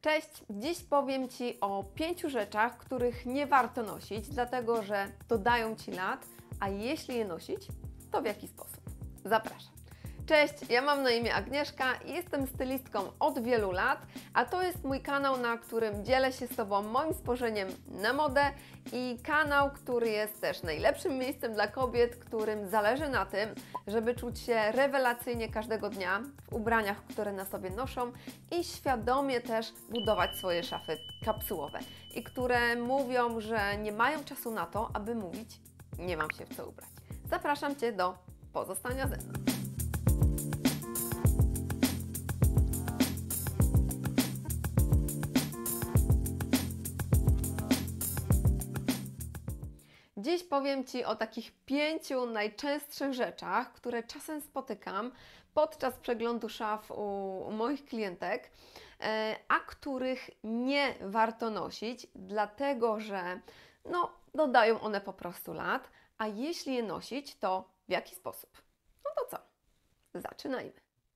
Cześć! Dziś powiem Ci o 5 rzeczach, których nie warto nosić, dlatego że dodają Ci lat, a jeśli je nosić, to w jaki sposób? Zapraszam! Cześć, ja mam na imię Agnieszka i jestem stylistką od wielu lat, a to jest mój kanał, na którym dzielę się z Tobą moim spojrzeniem na modę i kanał, który jest też najlepszym miejscem dla kobiet, którym zależy na tym, żeby czuć się rewelacyjnie każdego dnia w ubraniach, które na sobie noszą i świadomie też budować swoje szafy kapsułowe i które mówią, że nie mają czasu na to, aby mówić nie mam się w co ubrać. Zapraszam Cię do pozostania ze mną. Dziś powiem Ci o takich 5 najczęstszych rzeczach, które czasem spotykam podczas przeglądu szaf u moich klientek, a których nie warto nosić, dlatego że dodają one po prostu lat, a jeśli je nosić, to w jaki sposób? No to co? Zaczynajmy.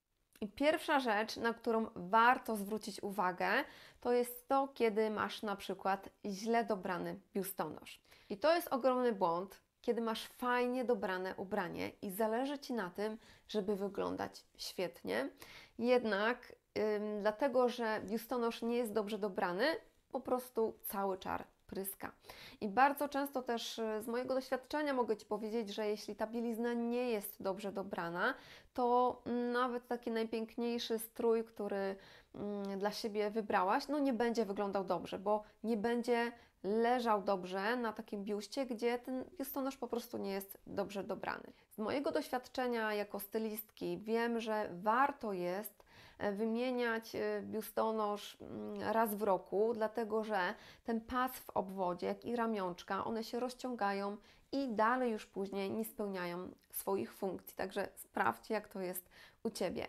I pierwsza rzecz, na którą warto zwrócić uwagę, to jest to, kiedy masz na przykład źle dobrany biustonosz. I to jest ogromny błąd, kiedy masz fajnie dobrane ubranie i zależy Ci na tym, żeby wyglądać świetnie. Jednak dlatego, że biustonosz nie jest dobrze dobrany, po prostu cały czar pryska. I bardzo często też z mojego doświadczenia mogę Ci powiedzieć, że jeśli ta bielizna nie jest dobrze dobrana, to nawet taki najpiękniejszy strój, który dla siebie wybrałaś, nie będzie wyglądał dobrze, bo nie będzie leżał dobrze na takim biuście, gdzie ten biustonosz po prostu nie jest dobrze dobrany. Z mojego doświadczenia jako stylistki wiem, że warto jest wymieniać biustonosz raz w roku, dlatego że ten pas w obwodzie, jak i ramionczka, one się rozciągają i dalej już później nie spełniają swoich funkcji. Także sprawdźcie, jak to jest u Ciebie.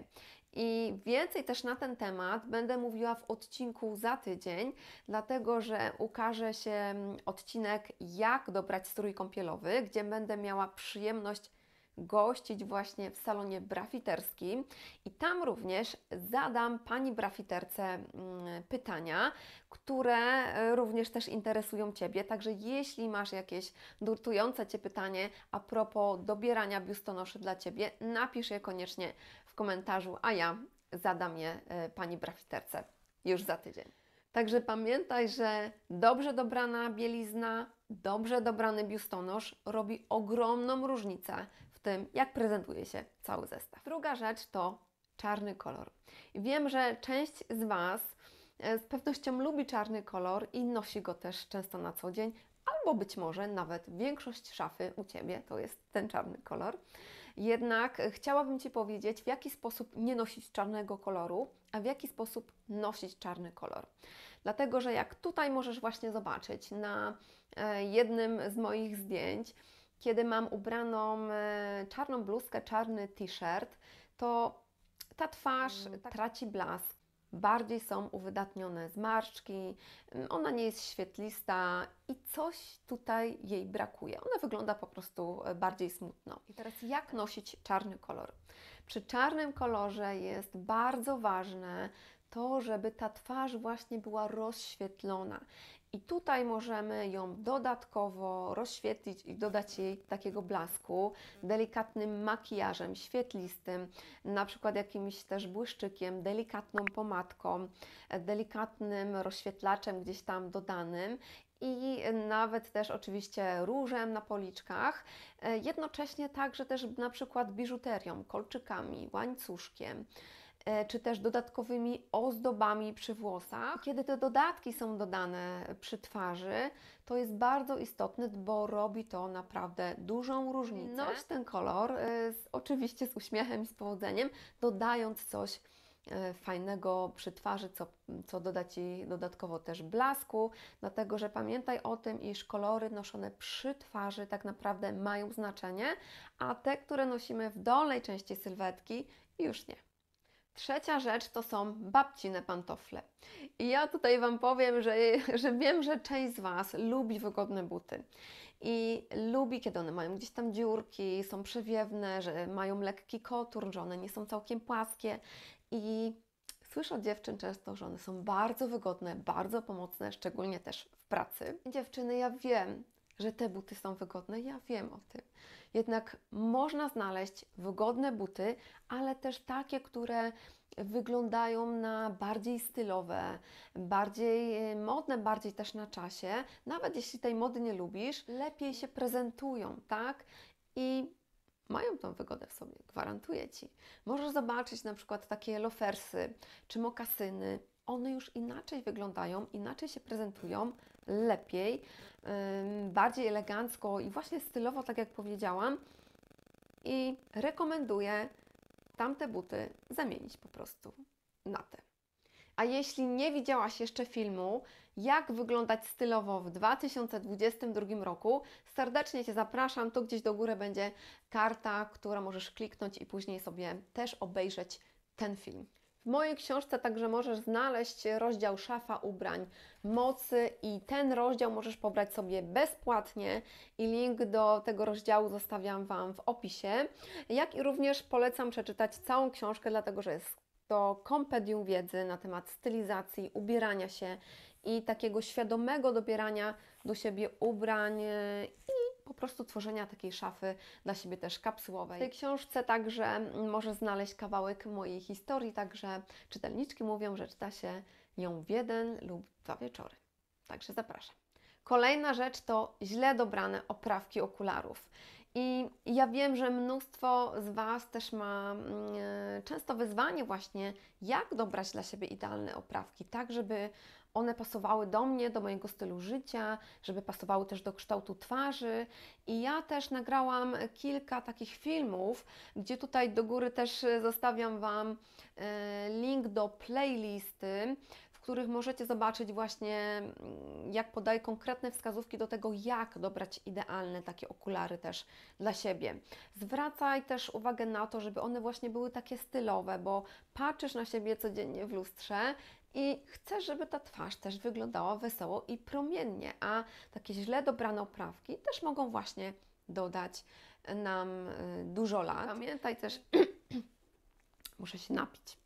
I więcej też na ten temat będę mówiła w odcinku za tydzień, dlatego że ukaże się odcinek jak dobrać strój kąpielowy, gdzie będę miała przyjemność gościć właśnie w salonie brafiterskim i tam również zadam Pani brafiterce pytania, które również też interesują Ciebie. Także jeśli masz jakieś nurtujące Cię pytanie a propos dobierania biustonoszy dla Ciebie, napisz je koniecznie w komentarzu, a ja zadam je Pani brafiterce już za tydzień. Także pamiętaj, że dobrze dobrana bielizna, dobrze dobrany biustonosz robi ogromną różnicę w tym, jak prezentuje się cały zestaw. Druga rzecz to czarny kolor. I wiem, że część z Was z pewnością lubi czarny kolor i nosi go też często na co dzień, albo być może nawet większość szafy u Ciebie to jest ten czarny kolor. Jednak chciałabym Ci powiedzieć, w jaki sposób nie nosić czarnego koloru, a w jaki sposób nosić czarny kolor. Dlatego, że jak tutaj możesz właśnie zobaczyć na jednym z moich zdjęć, kiedy mam ubraną czarną bluzkę, czarny t-shirt, to ta twarz traci blask. Bardziej są uwydatnione zmarszczki, ona nie jest świetlista i coś tutaj jej brakuje. Ona wygląda po prostu bardziej smutno. I teraz jak nosić czarny kolor? Przy czarnym kolorze jest bardzo ważne to, żeby ta twarz właśnie była rozświetlona. I tutaj możemy ją dodatkowo rozświetlić i dodać jej takiego blasku delikatnym makijażem świetlistym, na przykład jakimś też błyszczykiem, delikatną pomadką, delikatnym rozświetlaczem gdzieś tam dodanym i nawet też oczywiście różem na policzkach, jednocześnie także też na przykład biżuterią, kolczykami, łańcuszkiem, czy też dodatkowymi ozdobami przy włosach. Kiedy te dodatki są dodane przy twarzy, to jest bardzo istotne, bo robi to naprawdę dużą różnicę. Noś ten kolor oczywiście z uśmiechem i z powodzeniem, dodając coś fajnego przy twarzy, co doda Ci dodatkowo też blasku, dlatego że pamiętaj o tym, iż kolory noszone przy twarzy tak naprawdę mają znaczenie, a te, które nosimy w dolnej części sylwetki, już nie. Trzecia rzecz to są babcine pantofle. I ja tutaj Wam powiem, że wiem, że część z Was lubi wygodne buty i lubi, kiedy one mają gdzieś tam dziurki, są przewiewne, że mają lekki kotur, że one nie są całkiem płaskie i Słyszę od dziewczyn często, że one są bardzo wygodne, bardzo pomocne, szczególnie też w pracy. Dziewczyny, ja wiem, że te buty są wygodne, ja wiem o tym. Jednak można znaleźć wygodne buty, ale też takie, które wyglądają na bardziej stylowe, bardziej modne, bardziej też na czasie. Nawet jeśli tej mody nie lubisz, lepiej się prezentują, tak? I mają tą wygodę w sobie, gwarantuję Ci. Możesz zobaczyć na przykład takie lofersy czy mokasyny. One już inaczej wyglądają, inaczej się prezentują, lepiej, bardziej elegancko i właśnie stylowo, tak jak powiedziałam. I rekomenduję tamte buty zamienić po prostu na te. A jeśli nie widziałaś jeszcze filmu, jak wyglądać stylowo w 2022 roku, serdecznie Cię zapraszam. Tu gdzieś do góry będzie karta, która możesz kliknąć i później sobie też obejrzeć ten film. W mojej książce także możesz znaleźć rozdział szafa ubrań mocy i ten rozdział możesz pobrać sobie bezpłatnie i link do tego rozdziału zostawiam Wam w opisie. Jak i również polecam przeczytać całą książkę, dlatego że jest to kompendium wiedzy na temat stylizacji, ubierania się i takiego świadomego dobierania do siebie ubrań i po prostu tworzenia takiej szafy dla siebie też kapsułowej. W tej książce także możesz znaleźć kawałek mojej historii, także czytelniczki mówią, że czyta się ją w 1 lub 2 wieczory. Także zapraszam. Kolejna rzecz to źle dobrane oprawki okularów. I ja wiem, że mnóstwo z Was też ma często wyzwanie właśnie, jak dobrać dla siebie idealne oprawki, tak żeby one pasowały do mnie, do mojego stylu życia, żeby pasowały też do kształtu twarzy. I ja też nagrałam kilka takich filmów, gdzie tutaj do góry też zostawiam Wam link do playlisty, w których możecie zobaczyć właśnie, jak podaję konkretne wskazówki do tego, jak dobrać idealne takie okulary też dla siebie. Zwracaj też uwagę na to, żeby one właśnie były takie stylowe, bo patrzysz na siebie codziennie w lustrze i chcesz, żeby ta twarz też wyglądała wesoło i promiennie, a takie źle dobrane oprawki też mogą właśnie dodać nam dużo lat. Pamiętaj też, muszę się napić.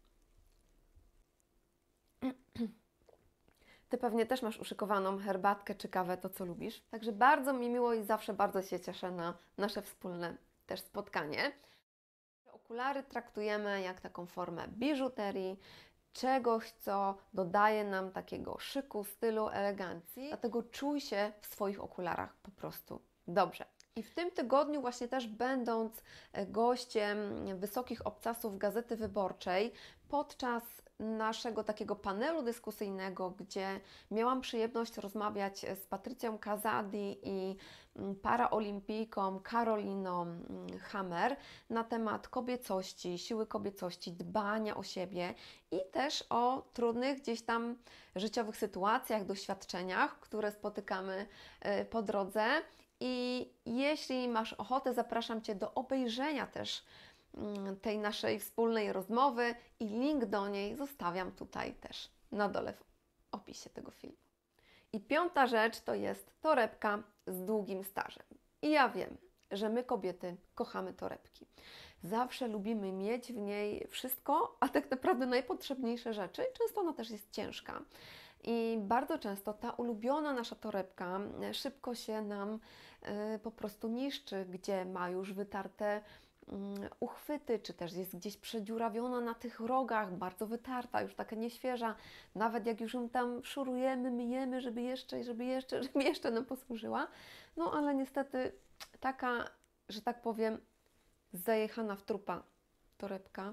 Ty pewnie też masz uszykowaną herbatkę czy kawę, to co lubisz. Także bardzo mi miło i zawsze bardzo się cieszę na nasze wspólne też spotkanie. Okulary traktujemy jak taką formę biżuterii, czegoś, co dodaje nam takiego szyku, stylu, elegancji. Dlatego czuj się w swoich okularach po prostu dobrze. I w tym tygodniu właśnie też będąc gościem Wysokich Obcasów Gazety Wyborczej, podczas naszego takiego panelu dyskusyjnego, gdzie miałam przyjemność rozmawiać z Patrycją Kazadi i paraolimpijką Karoliną Hammer na temat kobiecości, siły kobiecości, dbania o siebie i też o trudnych gdzieś tam życiowych sytuacjach, doświadczeniach, które spotykamy po drodze. I jeśli masz ochotę, zapraszam Cię do obejrzenia też tej naszej wspólnej rozmowy i link do niej zostawiam tutaj też na dole w opisie tego filmu. I piąta rzecz to jest torebka z długim stażem. I ja wiem, że my kobiety kochamy torebki. Zawsze lubimy mieć w niej wszystko, a tak naprawdę najpotrzebniejsze rzeczy i często ona też jest ciężka. I bardzo często ta ulubiona nasza torebka szybko się nam po prostu niszczy, gdzie ma już wytarte uchwyty, czy też jest gdzieś przedziurawiona na tych rogach, bardzo wytarta, już taka nieświeża. Nawet jak już ją tam szurujemy, myjemy, żeby jeszcze nam posłużyła. No ale niestety taka, że tak powiem, zajechana w trupa torebka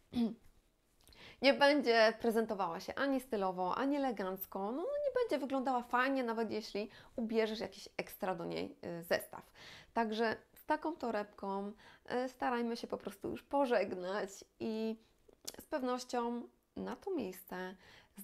nie będzie prezentowała się ani stylowo, ani elegancko, no nie będzie wyglądała fajnie, nawet jeśli ubierzesz jakiś ekstra do niej zestaw. Także z taką torebką starajmy się po prostu już pożegnać i z pewnością na to miejsce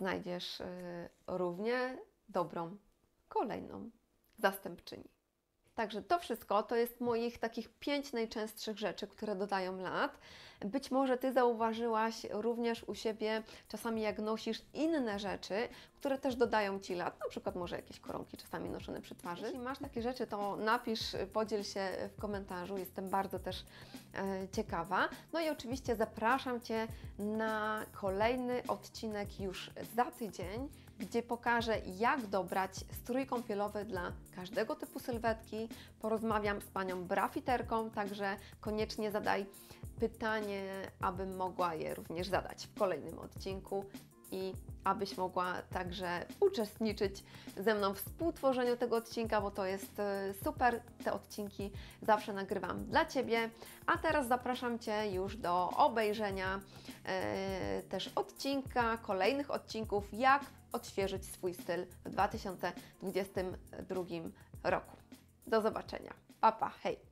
znajdziesz równie dobrą kolejną zastępczyni. Także to wszystko to jest moich takich 5 najczęstszych rzeczy, które dodają lat. Być może Ty zauważyłaś również u siebie czasami, jak nosisz inne rzeczy, które też dodają Ci lat, na przykład może jakieś koronki czasami noszone przy twarzy. Jeśli masz takie rzeczy, to napisz, podziel się w komentarzu, jestem bardzo też ciekawa. No i oczywiście zapraszam Cię na kolejny odcinek już za tydzień, gdzie pokażę, jak dobrać strój kąpielowy dla każdego typu sylwetki. Porozmawiam z Panią brafiterką, także koniecznie zadaj pytanie, abym mogła je również zadać w kolejnym odcinku i abyś mogła także uczestniczyć ze mną w współtworzeniu tego odcinka, bo to jest super. Te odcinki zawsze nagrywam dla Ciebie. A teraz zapraszam Cię już do obejrzenia też kolejnych odcinków, jak odświeżyć swój styl w 2022 roku. Do zobaczenia. Pa, pa, hej!